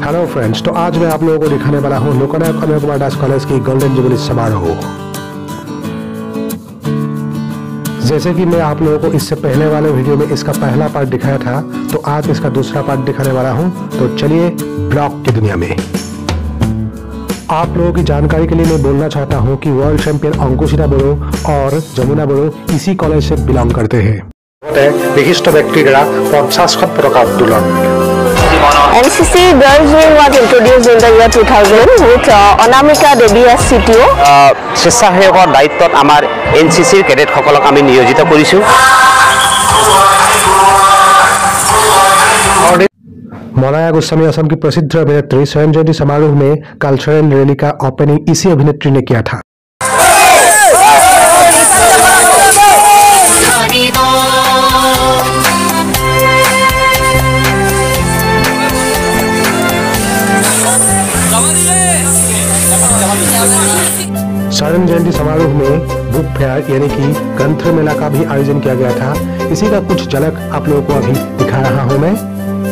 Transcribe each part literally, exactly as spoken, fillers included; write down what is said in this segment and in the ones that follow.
Hello friends, तो आज मैं आप लोगों को दिखाने वाला हूँ लोकनायक अमेय कुमार दास कॉलेज की गोल्डन जुबली समारोह। जैसे कि मैं आप लोगों को इससे पहले वाले वीडियो में इसका पहला पार्ट दिखाया था, तो आज इसका दूसरा पार्ट दिखाने वाला हूँ। तो चलिए ब्लॉग की दुनिया में। आप लोगों की जानकारी के लिए मैं बोलना चाहता हूँ कि वर्ल्ड चैंपियन अंकुशिता बोरो और जमुना बोरो इसी कॉलेज से बिलोंग करते हैं। विशिष्ट व्यक्ति द्वारा पचासखत पदक उत्तोलन। N C C Girls Wing was introduced in the year two thousand with uh, Anamika Devi as C T O. স্বেচ্ছাসেৱকৰ দায়িত্বত আমাৰ N C C কেডেটসকলক আমি নিয়োজিত কৰিছোঁ। मौलाया गोस्वामी असम की प्रसिद्ध अभिनेत्री स्वर्ण जयंती समारोह में कल्चरल रैली का ओपनिंग इसी अभिनेत्री ने किया था। स्वर्ण जयंती समारोह में बुक फेयर यानी कि ग्रंथ मेला का भी आयोजन किया गया था। इसी का कुछ झलक आप लोगों को अभी दिखा रहा हूं मैं।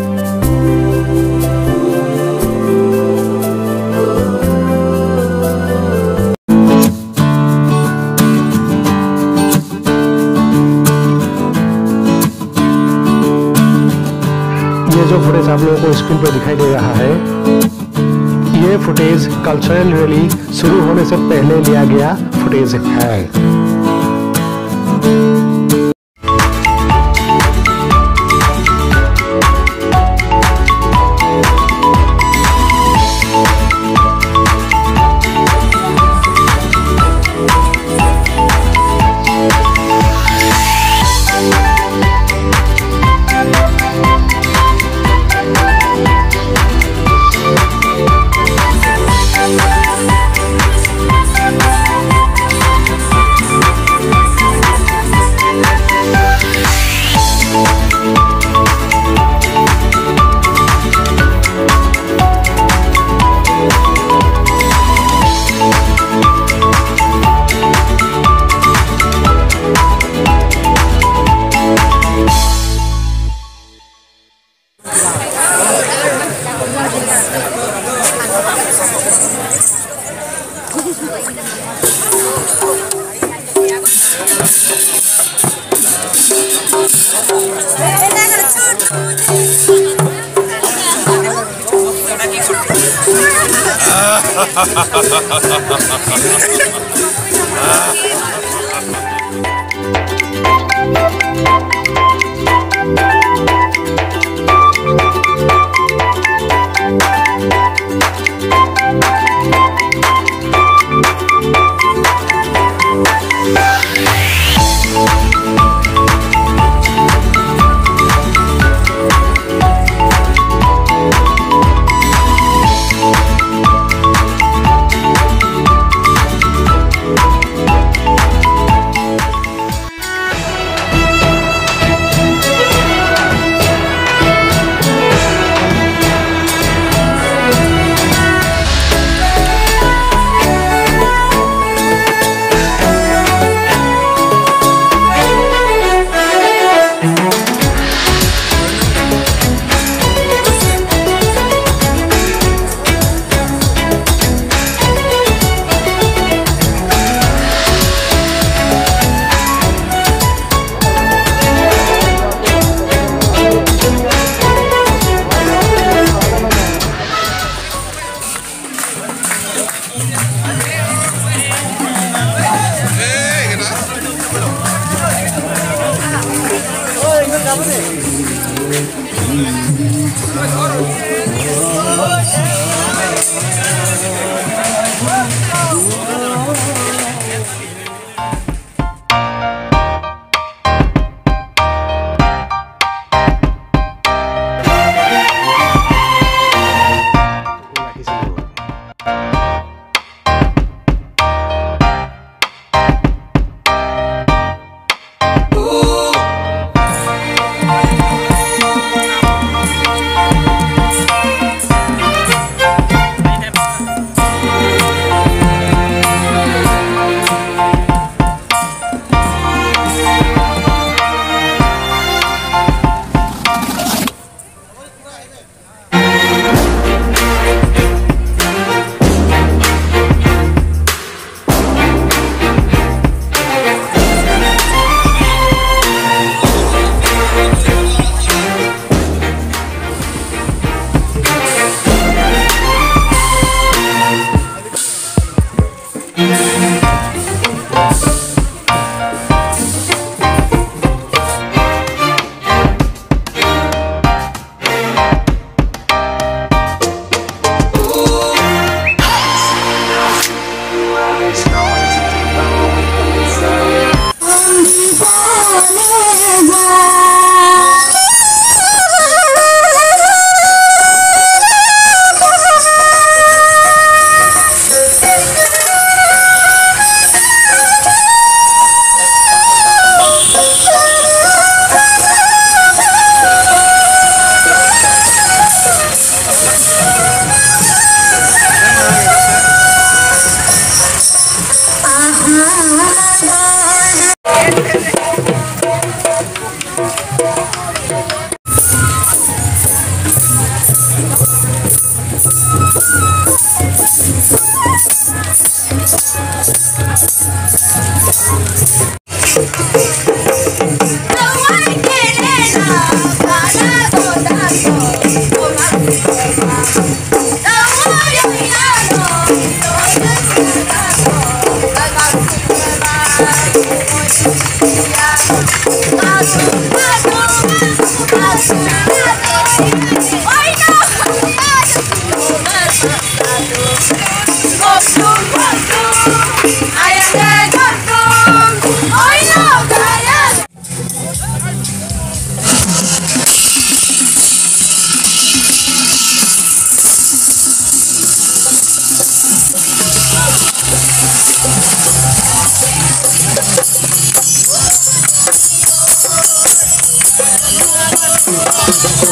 ये जो फुटेज आप लोगों को स्क्रीन पर दिखाई दे रहा है, ये फुटेज कल्चरल रैली शुरू होने से पहले लिया गया फुटेज है। Thank you.